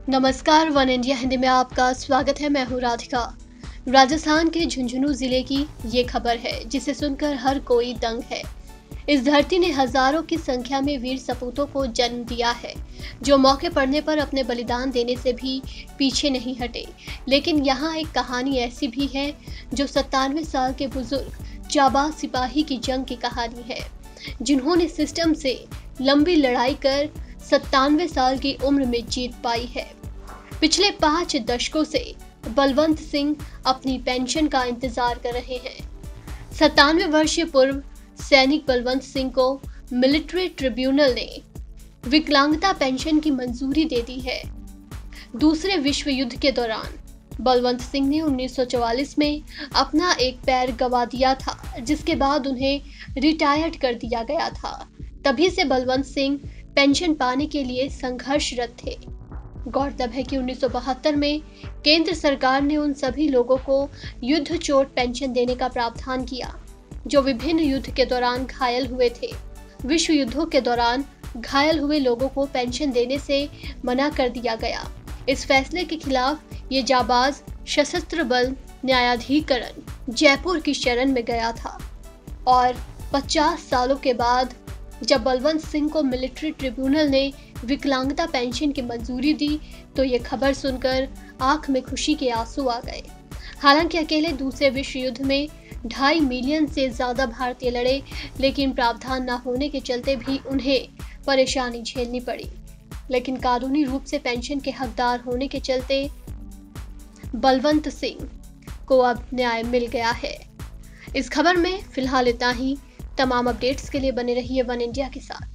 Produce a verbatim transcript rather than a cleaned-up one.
नमस्कार, one India Hindi में आपका स्वागत है। मैं हूँ राधिका। राजस्थान के झुंझुनू जिले की ये खबर है जिसे सुनकर हर कोई दंग है। इस धरती ने हजारों की संख्या में वीर सपूतों को जन्म दिया है, जो मौके पड़ने पर अपने बलिदान देने से भी पीछे नहीं हटे। लेकिन यहाँ एक कहानी ऐसी भी है जो सत्तानवे साल के बुजुर्ग जाबाज सिपाही की जंग की कहानी है, जिन्होंने सिस्टम से लंबी लड़ाई कर सत्तानवे साल की उम्र में जीत पाई है। पिछले पांच दशकों से बलवंत सिंह अपनी पेंशन का इंतजार कर रहे हैं। सत्तानवे वर्षीय पूर्व सैनिक बलवंत सिंह को मिलिट्री ट्रिब्यूनल ने विकलांगता पेंशन की मंजूरी दे दी है। दूसरे विश्व युद्ध के दौरान बलवंत सिंह ने उन्नीस सौ चौवालीस में अपना एक पैर गंवा दिया था, जिसके बाद उन्हें रिटायर्ड कर दिया गया था। तभी से बलवंत सिंह पेंशन पाने के लिए संघर्षरत थे। गौरतलब है कि उन्नीस सौ बहत्तर में केंद्र सरकार ने उन सभी लोगों को युद्ध चोट पेंशन देने का प्रावधान किया जो विभिन्न युद्ध के दौरान घायल हुए थे। विश्व युद्धों के दौरान घायल हुए लोगों को पेंशन देने से मना कर दिया गया। इस फैसले के खिलाफ ये जाबाज सशस्त्र बल न्यायाधिकरण जयपुर की शरण में गया था और पचास सालों के बाद जब बलवंत सिंह को मिलिट्री ट्रिब्यूनल ने विकलांगता पेंशन की मंजूरी दी तो ये खबर सुनकर आंख में खुशी के आंसू आ गए। हालांकि अकेले दूसरे विश्व युद्ध में ढाई मिलियन से ज्यादा भारतीय लड़े, लेकिन प्रावधान न होने के चलते भी उन्हें परेशानी झेलनी पड़ी। लेकिन कानूनी रूप से पेंशन के हकदार होने के चलते बलवंत सिंह को अब न्याय मिल गया है। इस खबर में फिलहाल इतना ही। तमाम अपडेट्स के लिए बने रहिए वन इंडिया के साथ।